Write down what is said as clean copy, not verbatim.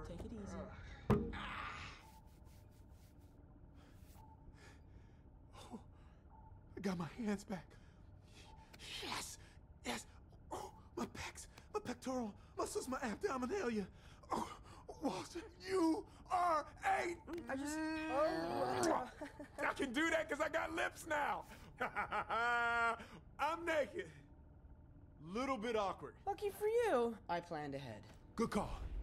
Take it easy. Oh, I got my hands back. Yes, yes. Oh, my pecs, my pectoral muscles, my abdominalia. Oh, Walter, you are a... I can do that because I got lips now. I'm naked. Little bit awkward. Lucky for you, I planned ahead. Good call.